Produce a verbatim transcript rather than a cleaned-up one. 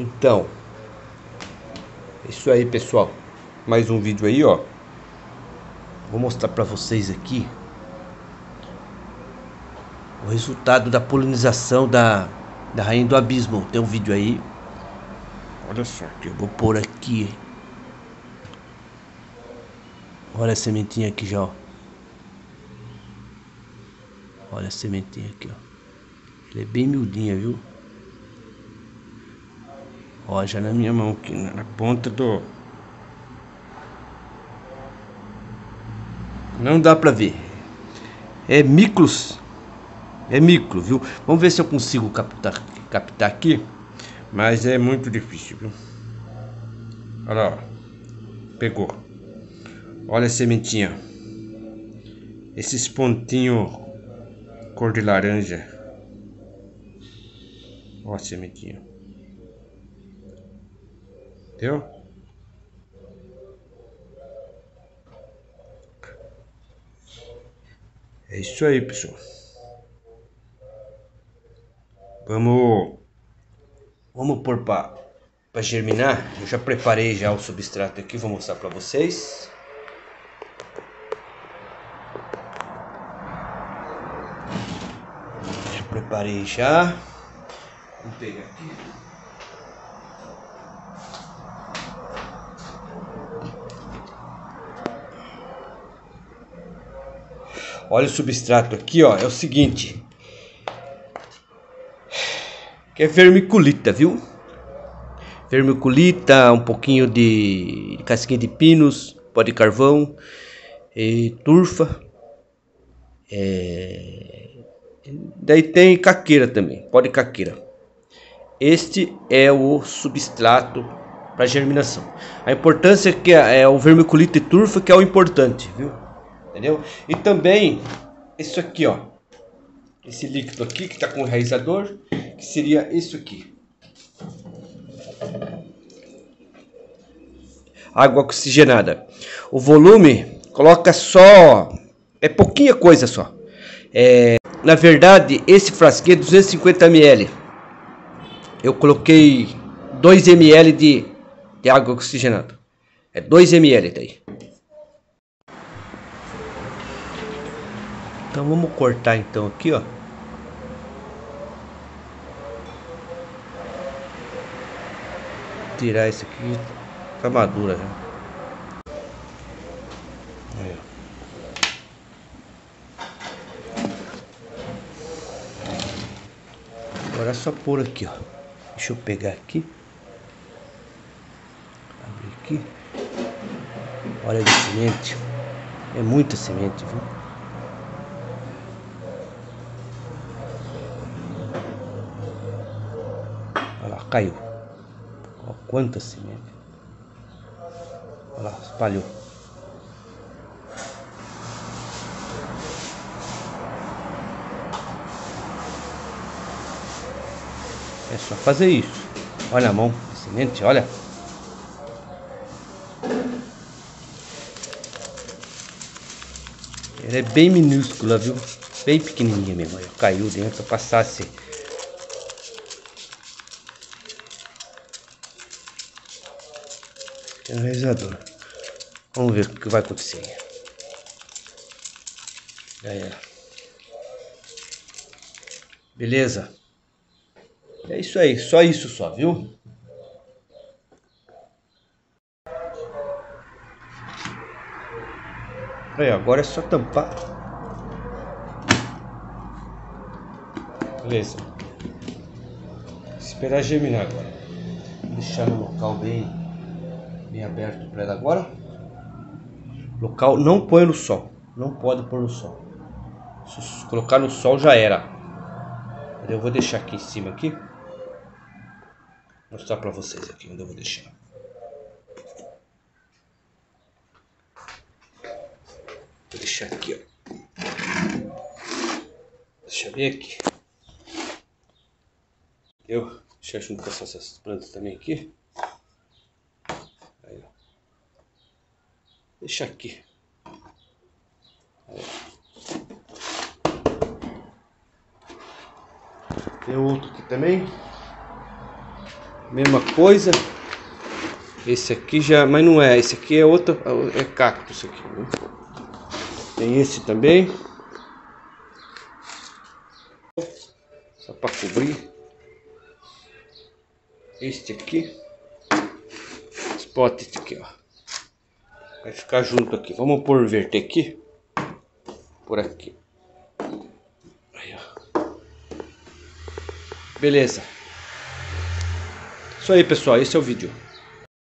Então, é isso aí, pessoal. Mais um vídeo aí, ó. Vou mostrar pra vocês aqui o resultado da polinização da, da rainha do abismo. Tem um vídeo aí. Olha só que eu vou pôr aqui. Olha a sementinha aqui já, ó. Olha a sementinha aqui, ó. Ela é bem miudinha, viu? Ó, já na minha mão aqui, na ponta do... Não dá pra ver. É micros. É micro, viu? Vamos ver se eu consigo captar, captar aqui. Mas é muito difícil, viu? Olha lá, ó. Pegou. Olha a sementinha. Esses pontinhos cor de laranja. Olha a sementinha. Entendeu? É isso aí, pessoal. Vamos Vamos pôr para para germinar. Eu já preparei já o substrato aqui, vou mostrar para vocês. Já preparei já. Vamos pegar aqui. Olha o substrato aqui, ó, é o seguinte. Que é vermiculita, viu? Vermiculita, um pouquinho de casquinha de pinos, pó de carvão, e turfa. É... Daí tem caqueira também, pó de caqueira. Este é o substrato para germinação. A importância é que é o vermiculita e turfa que é o importante, viu? Entendeu? E também isso aqui, ó. Esse líquido aqui que está com o enraizador, que seria isso aqui. Água oxigenada. O volume coloca só, é pouquinha coisa só. É, na verdade, esse frasquinho é duzentos e cinquenta mililitros. Eu coloquei dois mililitros de, de água oxigenada. É dois mililitros aí. Então vamos cortar então aqui, ó. Tirar esse aqui, tá madura já. Aí, agora é só pôr aqui, ó. Deixa eu pegar aqui. Abrir aqui. Olha de semente. É muita semente, viu? Olha lá, caiu. Olha quanta semente. Olha lá, espalhou. É só fazer isso. Olha a mão de semente, olha. Ela é bem minúscula, viu? Bem pequenininha mesmo. Olha, caiu dentro, se eu passasse. Enraizador. Vamos ver o que vai acontecer. Aí, beleza? É isso aí, só isso só, viu? Aí, agora é só tampar. Beleza. Esperar germinar agora. Vou deixar no local bem, bem aberto para ela agora. Local, não põe no sol. Não pode pôr no sol. Se colocar no sol já era. Eu vou deixar aqui em cima aqui. Vou mostrar para vocês aqui onde eu vou deixar. Vou deixar aqui, ó. Deixa eu ver aqui. Eu deixa junto com essas plantas também aqui. Aí, ó. Deixa aqui. Aí. Tem outro aqui também. Mesma coisa. Esse aqui já, mas não é, esse aqui é outro, é cacto isso aqui, né? Tem esse também. Só para cobrir. Este aqui. Spot este aqui, ó. Vai ficar junto aqui. Vamos por verter aqui. Por aqui. Aí, ó. Beleza. Isso aí, pessoal. Esse é o vídeo.